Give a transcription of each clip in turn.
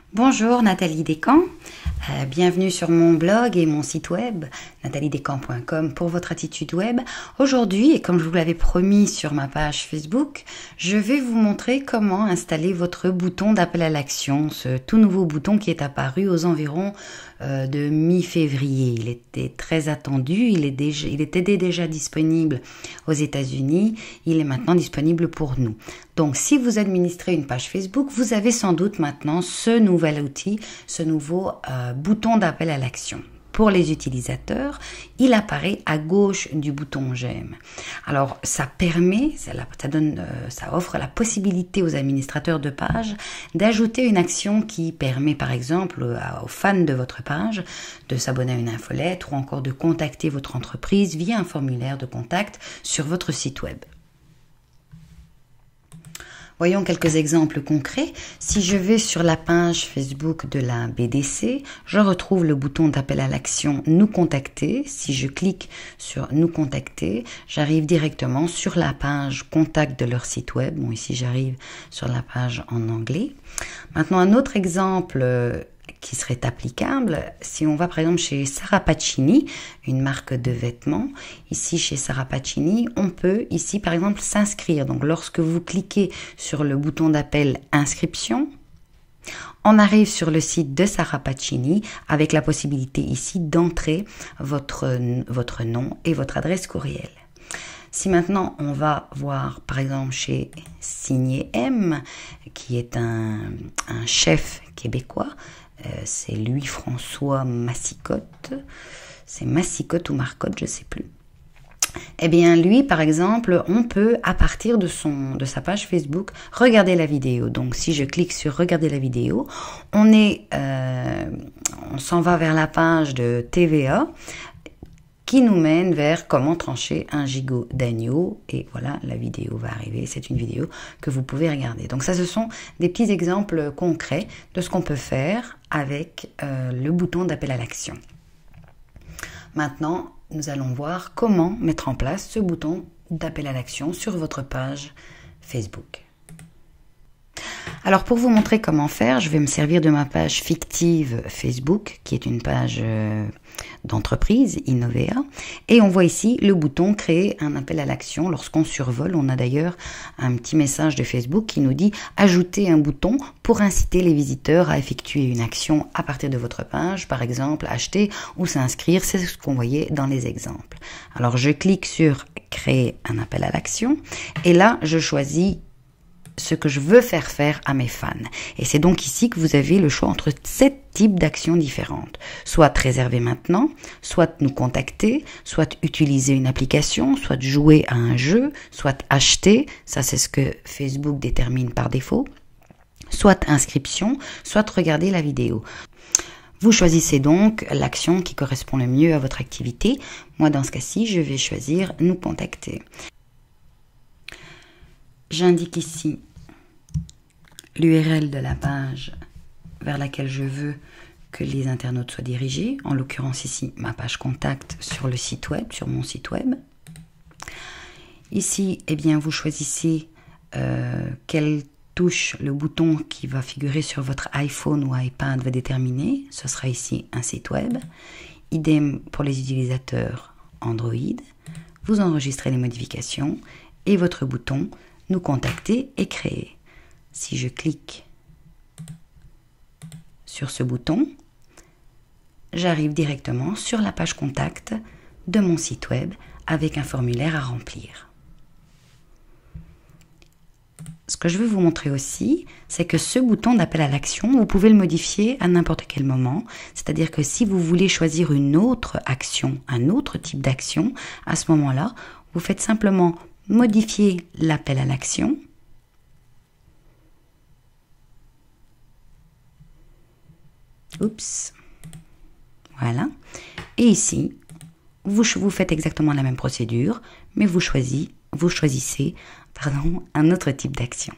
Bonjour Nathalie Descamps, bienvenue sur mon blog et mon site web nathaliedescamps.com pour votre attitude web. Aujourd'hui, et comme je vous l'avais promis sur ma page Facebook, je vais vous montrer comment installer votre bouton d'appel à l'action, ce tout nouveau bouton qui est apparu aux environs de mi-février. Il était très attendu, il était déjà disponible aux États-Unis, il est maintenant disponible pour nous. Donc si vous administrez une page Facebook, vous avez sans doute maintenant ce nouvel outil, ce nouveau bouton d'appel à l'action. Pour les utilisateurs, il apparaît à gauche du bouton j'aime. Alors ça permet, ça offre la possibilité aux administrateurs de page d'ajouter une action qui permet par exemple aux fans de votre page de s'abonner à une infolettre ou encore de contacter votre entreprise via un formulaire de contact sur votre site web. Voyons quelques exemples concrets. Si je vais sur la page Facebook de la BDC, je retrouve le bouton d'appel à l'action Nous contacter. Si je clique sur Nous contacter, j'arrive directement sur la page contact de leur site web. Bon, ici j'arrive sur la page en anglais. Maintenant, un autre exemple qui serait applicable, si on va par exemple chez Sarah Pacini, une marque de vêtements, ici chez Sarah Pacini, on peut ici par exemple s'inscrire. Donc lorsque vous cliquez sur le bouton d'appel inscription, on arrive sur le site de Sarah Pacini avec la possibilité ici d'entrer votre nom et votre adresse courriel. Si maintenant on va voir par exemple chez Signé M, qui est un chef québécois, c'est Louis-François Massicotte, c'est Massicotte ou Marcotte, je ne sais plus. Eh bien lui par exemple, on peut à partir de sa page Facebook regarder la vidéo. Donc si je clique sur regarder la vidéo, on s'en va vers la page de TVA qui nous mène vers comment trancher un gigot d'agneau. Et voilà, la vidéo va arriver. C'est une vidéo que vous pouvez regarder. Donc ça, ce sont des petits exemples concrets de ce qu'on peut faire avec le bouton d'appel à l'action. Maintenant, nous allons voir comment mettre en place ce bouton d'appel à l'action sur votre page Facebook. Alors pour vous montrer comment faire, je vais me servir de ma page fictive Facebook, qui est une page d'entreprise, Innovea, et on voit ici le bouton créer un appel à l'action. Lorsqu'on survole, on a d'ailleurs un petit message de Facebook qui nous dit ajouter un bouton pour inciter les visiteurs à effectuer une action à partir de votre page, par exemple acheter ou s'inscrire, c'est ce qu'on voyait dans les exemples. Alors je clique sur créer un appel à l'action et là je choisis ce que je veux faire à mes fans. Et c'est donc ici que vous avez le choix entre 7 types d'actions différentes. Soit réserver maintenant, soit nous contacter, soit utiliser une application, soit jouer à un jeu, soit acheter, ça c'est ce que Facebook détermine par défaut, soit inscription, soit regarder la vidéo. Vous choisissez donc l'action qui correspond le mieux à votre activité. Moi dans ce cas-ci, je vais choisir nous contacter. J'indique ici l'URL de la page vers laquelle je veux que les internautes soient dirigés, en l'occurrence ici ma page contact sur le site web, sur mon site web. Ici, eh bien, vous choisissez quelle touche le bouton qui va figurer sur votre iPhone ou iPad va déterminer. Ce sera ici un site web. Idem pour les utilisateurs Android. Vous enregistrez les modifications et votre bouton nous contacter et créer. Si je clique sur ce bouton, j'arrive directement sur la page contact de mon site web avec un formulaire à remplir. Ce que je veux vous montrer aussi, c'est que ce bouton d'appel à l'action, vous pouvez le modifier à n'importe quel moment. C'est-à-dire que si vous voulez choisir une autre action, un autre type d'action, à ce moment-là, vous faites simplement modifier l'appel à l'action. Oups. Voilà. Et ici, vous faites exactement la même procédure, mais vous choisissez un autre type d'action.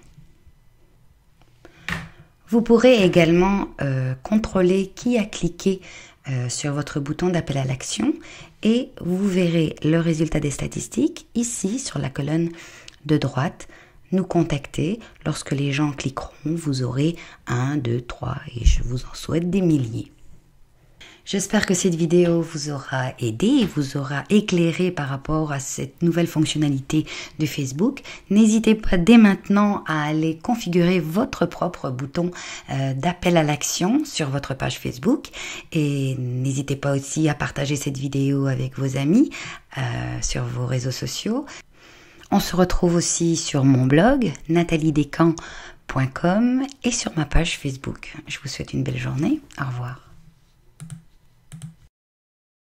Vous pourrez également contrôler qui a cliqué sur votre bouton d'appel à l'action et vous verrez le résultat des statistiques ici sur la colonne de droite, nous contacter. Lorsque les gens cliqueront, vous aurez 1, 2, 3 et je vous en souhaite des milliers. J'espère que cette vidéo vous aura aidé et vous aura éclairé par rapport à cette nouvelle fonctionnalité de Facebook. N'hésitez pas dès maintenant à aller configurer votre propre bouton d'appel à l'action sur votre page Facebook. Et n'hésitez pas aussi à partager cette vidéo avec vos amis sur vos réseaux sociaux. On se retrouve aussi sur mon blog nataliedescamps.com et sur ma page Facebook. Je vous souhaite une belle journée. Au revoir.